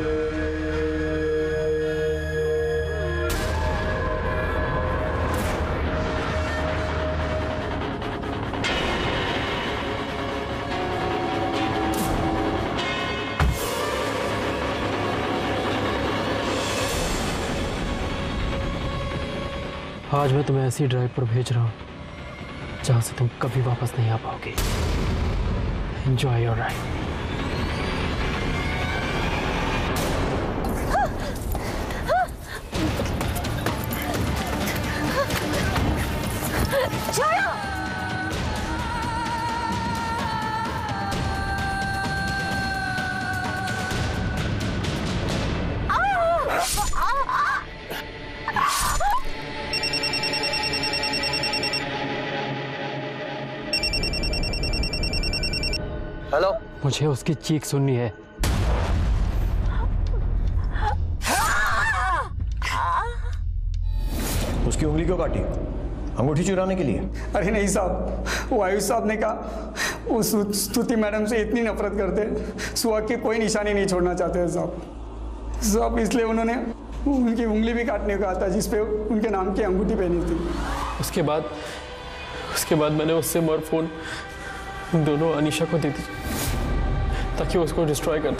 आज मैं तुम्हें ऐसी ड्राइव पर भेज रहा हूँ जहाँ से तुम कभी वापस नहीं आ पाओगे। Enjoy your ride. हेलो, मुझे उसकी चीख सुननी है। उसकी उंगली क्यों काटी? अंगूठी चुराने के लिए? अरे नहीं साहब, वो आयुष साहब ने कहा वो स्तुति मैडम से इतनी नफरत करते, सुहाग की कोई निशानी नहीं छोड़ना चाहते थे साहब। साहब इसलिए उन्होंने उनकी उंगली भी काटने को कहा था जिस पे उनके नाम की अंगूठी पहनी थी। उसके बाद उसके बाद मैंने उस सिम और फोन दोनों अनीशा को दे दी ताकि वो उसको डिस्ट्रॉय कर दे।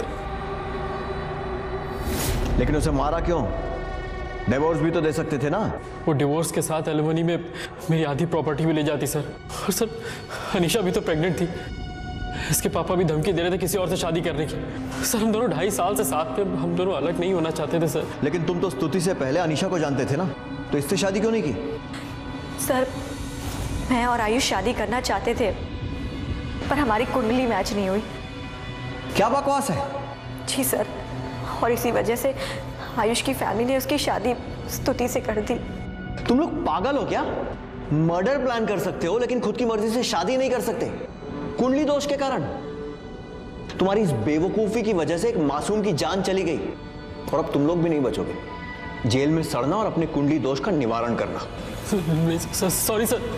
लेकिन उसे मारा क्यों? डिवोर्स भी तो दे सकते थे ना। वो डिवोर्स के साथ एलिमनी में मेरी आधी प्रॉपर्टी भी ले जाती सर। और सर अनीशा भी तो प्रेग्नेंट थी, इसके पापा भी धमकी दे रहे थे किसी और से शादी करने की। सर हम दोनों ढाई साल से साथ में, हम दोनों अलग नहीं होना चाहते थे सर। लेकिन तुम तो स्तुति से पहले अनीशा को जानते थे ना, तो इससे शादी क्यों नहीं की? सर मैं और आयुष शादी करना चाहते थे पर हमारी कुंडली मैच नहीं हुई। क्या बकवास है? जी सर, और इसी वजह से आयुष की फैमिली ने उसकी शादी स्तुति से कर दी। तुम लोग पागल हो क्या? मर्डर प्लान कर सकते हो लेकिन खुद की मर्जी से शादी नहीं कर सकते, कुंडली दोष के कारण। तुम्हारी इस बेवकूफी की वजह से एक मासूम की जान चली गई और अब तुम लोग भी नहीं बचोगे। जेल में सड़ना और अपने कुंडली दोष का निवारण करना। Sorry sir.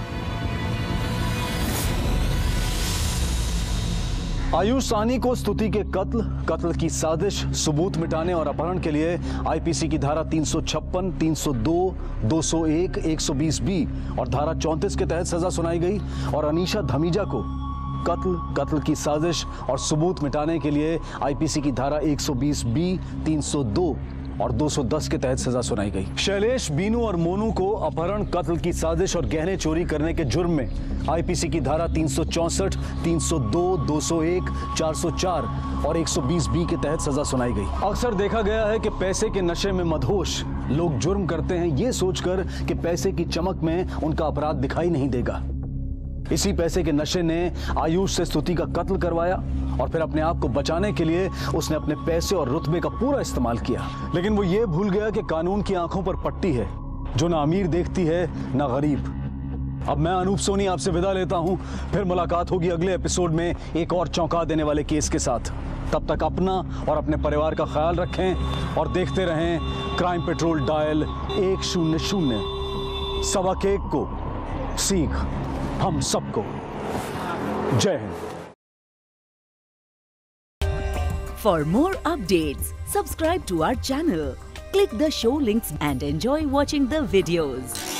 आयुष सानी को स्तुति के कत्ल, कत्ल की साजिश, सबूत मिटाने और अपहरण के लिए आईपीसी की धारा तीन सौ छप्पन, तीन सौ दो, दो सौ एक, एक सौ बीस बी और धारा चौंतीस के तहत सजा सुनाई गई और अनीशा धमीजा को कत्ल, कत्ल की साजिश और सबूत मिटाने के लिए आईपीसी की धारा एक सौ बीस बी, तीन सौ दो और दो सौ दस के तहत सजा सुनाई गई। शैलेश, बीनू और मोनू को अपहरण, कत्ल की साजिश और गहने चोरी करने के जुर्म में आईपीसी की धारा तीन सौ चौंसठ, तीन सौ दो, दो सौ एक, चार सौ चार और एक सौ बीस बी के तहत सजा सुनाई गई। अक्सर देखा गया है कि पैसे के नशे में मदहोश लोग जुर्म करते हैं ये सोचकर कि पैसे की चमक में उनका अपराध दिखाई नहीं देगा। इसी पैसे के नशे ने आयुष से स्तुति का कत्ल करवाया और फिर अपने आप को बचाने के लिए उसने अपने पैसे और रुतबे का पूरा इस्तेमाल किया। लेकिन वो ये भूल गया कि कानून की आंखों पर पट्टी है जो ना अमीर देखती है ना गरीब। अब मैं अनूप सोनी आपसे विदा लेता हूं, फिर मुलाकात होगी अगले एपिसोड में एक और चौंका देने वाले केस के साथ। तब तक अपना और अपने परिवार का ख्याल रखें और देखते रहें क्राइम पेट्रोल डायल एक शून्य शून्य। सबक एक को सीख हम सबको। जय Hind. For more updates, subscribe to our channel, click the show links and enjoy watching the videos.